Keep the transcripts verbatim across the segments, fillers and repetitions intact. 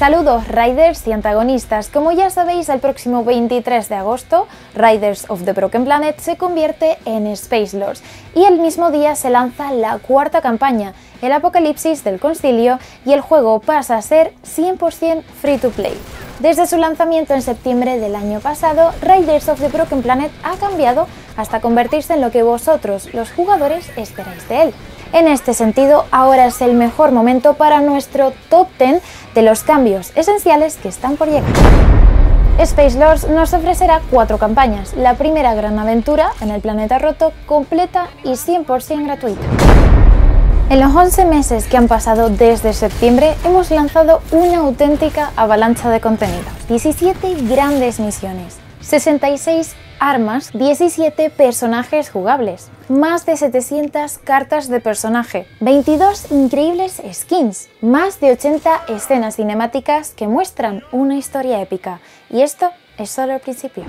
Saludos Riders y antagonistas, como ya sabéis el próximo veintitrés de agosto Riders of the Broken Planet se convierte en Space Lords y el mismo día se lanza la cuarta campaña, el Apocalipsis del Concilio, y el juego pasa a ser cien por cien free to play. Desde su lanzamiento en septiembre del año pasado, Riders of the Broken Planet ha cambiado hasta convertirse en lo que vosotros, los jugadores, esperáis de él. En este sentido, ahora es el mejor momento para nuestro top diez de los cambios esenciales que están por llegar. Space Lords nos ofrecerá cuatro campañas, la primera gran aventura en el planeta roto, completa y cien por cien gratuita. En los once meses que han pasado desde septiembre hemos lanzado una auténtica avalancha de contenidos, diecisiete grandes misiones, sesenta y seis armas, diecisiete personajes jugables, más de setecientas cartas de personaje, veintidós increíbles skins, más de ochenta escenas cinemáticas que muestran una historia épica. Y esto es solo el principio.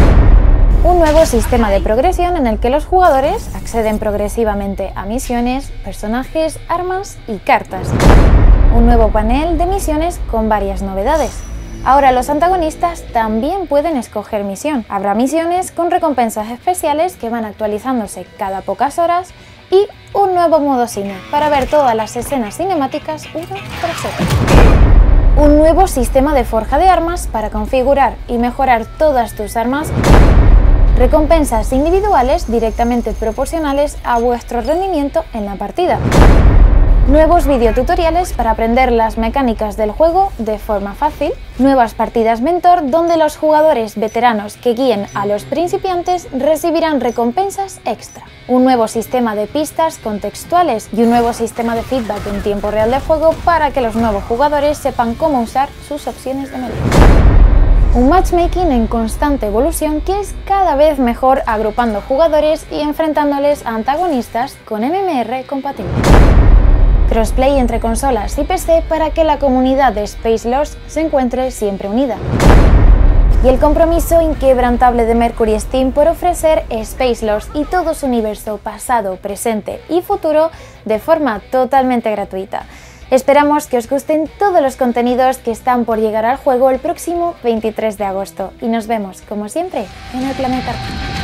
Un nuevo sistema de progresión en el que los jugadores acceden progresivamente a misiones, personajes, armas y cartas. Un nuevo panel de misiones con varias novedades. Ahora los antagonistas también pueden escoger misión. Habrá misiones con recompensas especiales que van actualizándose cada pocas horas y un nuevo modo cine para ver todas las escenas cinemáticas uno tras otro. Un nuevo sistema de forja de armas para configurar y mejorar todas tus armas. Recompensas individuales directamente proporcionales a vuestro rendimiento en la partida. Nuevos videotutoriales para aprender las mecánicas del juego de forma fácil. Nuevas partidas mentor donde los jugadores veteranos que guíen a los principiantes recibirán recompensas extra. Un nuevo sistema de pistas contextuales y un nuevo sistema de feedback en tiempo real de juego para que los nuevos jugadores sepan cómo usar sus opciones de menú. Un matchmaking en constante evolución que es cada vez mejor agrupando jugadores y enfrentándoles a antagonistas con M M R compatible. Crossplay entre consolas y P C para que la comunidad de Space Lords se encuentre siempre unida. Y el compromiso inquebrantable de Mercury Steam por ofrecer Space Lords y todo su universo pasado, presente y futuro de forma totalmente gratuita. Esperamos que os gusten todos los contenidos que están por llegar al juego el próximo veintitrés de agosto y nos vemos, como siempre, en el planeta.